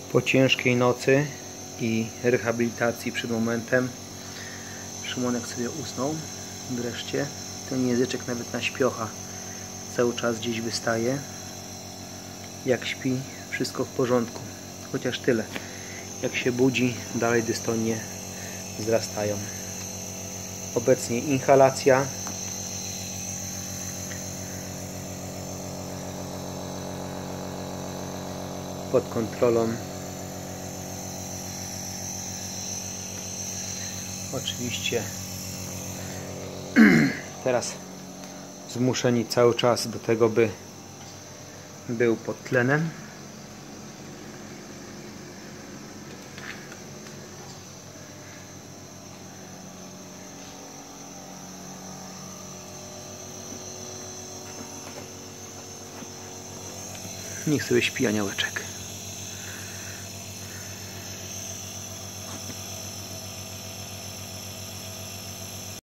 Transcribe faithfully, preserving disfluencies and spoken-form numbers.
Po ciężkiej nocy i rehabilitacji przed momentem Szymonek sobie usnął wreszcie. Ten języczek nawet na śpiocha cały czas gdzieś wystaje. Jak śpi, wszystko w porządku. Chociaż tyle. Jak się budzi, dalej dystonie wzrastają. Obecnie inhalacja. Pod kontrolą. Oczywiście teraz zmuszeni cały czas do tego, by był pod tlenem. Niech sobie śpi aniołeczek.